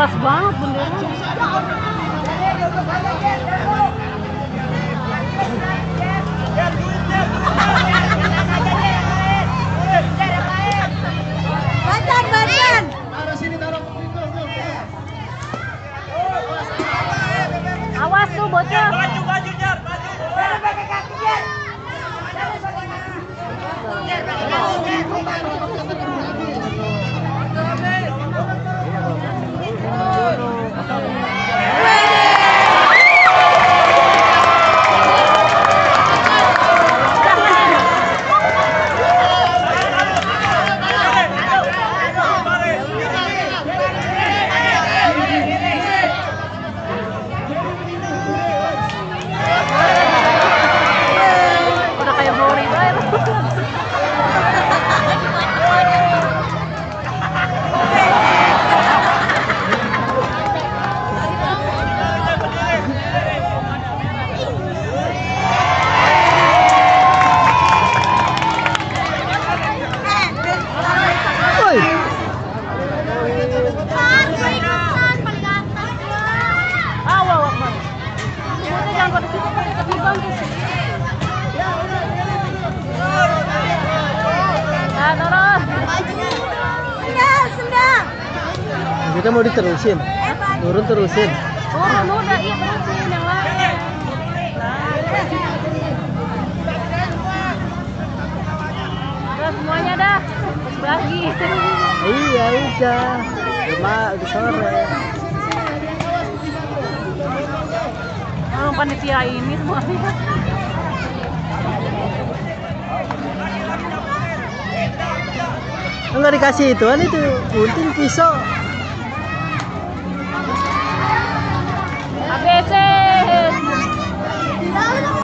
keras banget benderanya. Bacan. Awas tuh bocah. Udah kayak Bori banget. Kita mau diterusin, terusin. Turun udah, iya terusin yang lain. Udah semuanya dah, terus bagi. Iya udah, udah sore. Panitia ini semuanya. Enggak dikasih ituan itu gunting pisau.